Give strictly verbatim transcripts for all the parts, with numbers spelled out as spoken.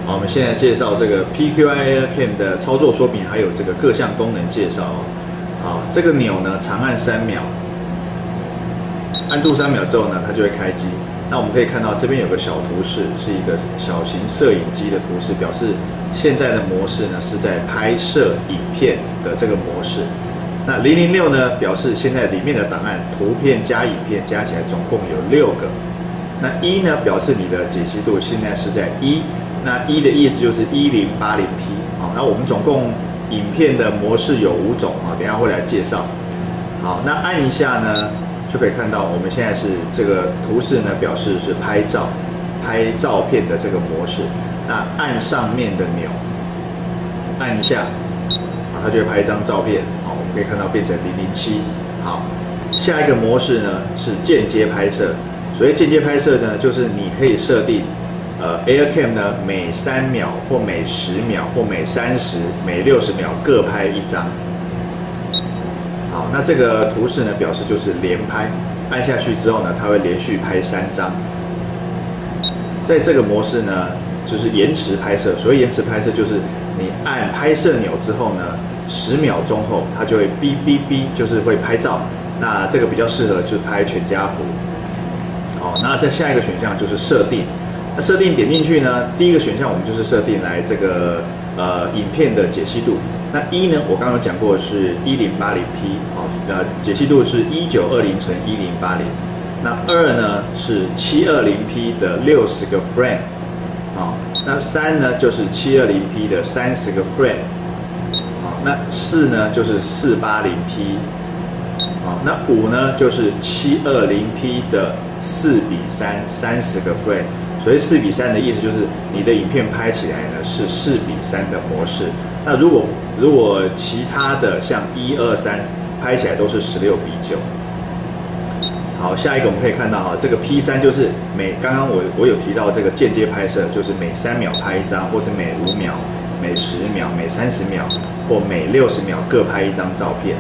好，我们现在介绍这个 P Q I AirCam 的操作说明，还有这个各项功能介绍哦。好，这个钮呢，长按三秒，按住三秒之后呢，它就会开机。那我们可以看到这边有个小图示，是一个小型摄影机的图示，表示现在的模式呢是在拍摄影片的这个模式。那零零六呢，表示现在里面的档案，图片加影片加起来总共有六个。那一呢，表示你的解析度现在是在一。那一的意思就是一零八零 P。好，那我们总共影片的模式有五种啊，等一下会来介绍。好，那按一下呢，就可以看到我们现在是这个图示呢，表示是拍照、拍照片的这个模式。那按上面的钮，按一下，啊，它就会拍一张照片。好，我们可以看到变成零零七。好，下一个模式呢是间接拍摄。所谓间接拍摄呢，就是你可以设定。呃 ，AirCam 呢，每三秒或每十秒或每三十、每六十秒各拍一张。好，那这个图示呢，表示就是连拍，按下去之后呢，它会连续拍三张。在这个模式呢，就是延迟拍摄。所谓延迟拍摄，就是你按拍摄钮之后呢，十秒钟后它就会哔哔哔，就是会拍照。那这个比较适合就是拍全家福。好，那再下一个选项就是设定。那设定点进去呢，第一个选项我们就是设定来这个呃影片的解析度。那一呢，我刚刚有讲过是一零八零 P， 好，呃解析度是一九二零乘一零八零。那二呢是七二零 P 的六十个 frame， 好，那三呢就是七二零 P 的三十个 frame， 好，那四呢就是四八零 P， 好，那五呢就是七二零 P 的四比三，三十个 frame。所以四比三的意思就是你的影片拍起来呢是四比三的模式。那如果如果其他的像一二三拍起来都是十六比九。好，下一个我们可以看到哈，这个 P 三就是每刚刚我我有提到这个间接拍摄，就是每三秒拍一张，或是每五秒、每十秒、每三十秒或每六十秒各拍一张照片。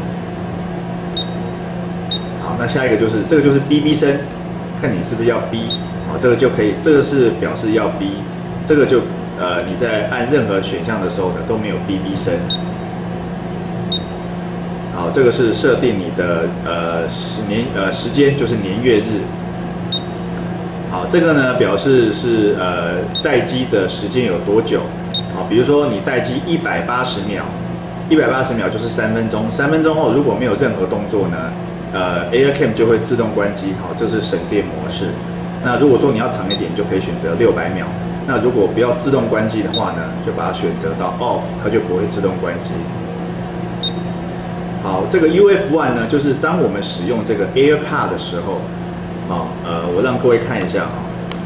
好，那下一个就是这个就是哔哔声，看你是不是要哔。好，这个就可以，这个是表示要哔，这个就呃你在按任何选项的时候呢都没有哔哔声。好，这个是设定你的呃时年呃时间，就是年月日。好，这个呢表示是呃待机的时间有多久。好，比如说你待机一百八十秒，一百八十秒就是三分钟，三分钟后如果没有任何动作呢，呃 AirCam 就会自动关机。好，这是省电模式。那如果说你要长一点，就可以选择六百秒。那如果不要自动关机的话呢，就把它选择到 off， 它就不会自动关机。好，这个 U F 一 呢，就是当我们使用这个 AirCar 的时候，啊，呃，我让各位看一下啊，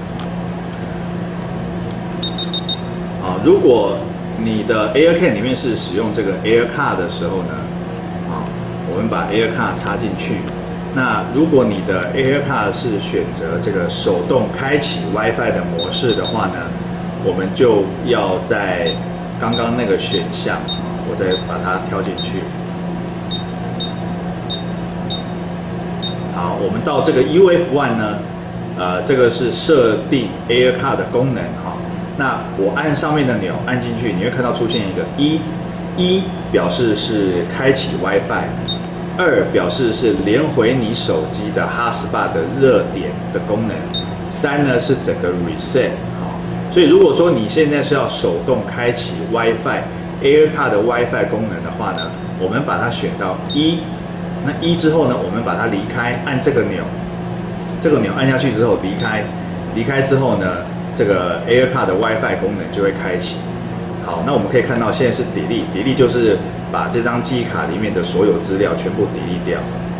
啊，如果你的 AirCam 里面是使用这个 AirCar 的时候呢，啊，我们把 AirCar 插进去。那如果你的 AirCar 是选择这个手动开启 WiFi 的模式的话呢，我们就要在刚刚那个选项，我再把它挑进去。好，我们到这个 U F 一 呢，呃，这个是设定 AirCar 的功能哈。那我按上面的钮按进去，你会看到出现一个一，一表示是开启 WiFi。二表示是连回你手机的 Hotspot 的热点的功能，三呢是整个 reset 好，所以如果说你现在是要手动开启 WiFi AirCar 的 WiFi 功能的话呢，我们把它选到一，那一之后呢，我们把它离开，按这个钮，这个钮按下去之后离开，离开之后呢，这个 AirCar 的 WiFi 功能就会开启。好，那我们可以看到现在是 delete，delete 就是把这张记忆卡里面的所有资料全部 delete 掉。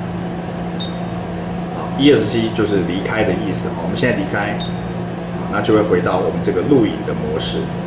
好 ，E S C 就是离开的意思。好，我们现在离开，好，那就会回到我们这个录影的模式。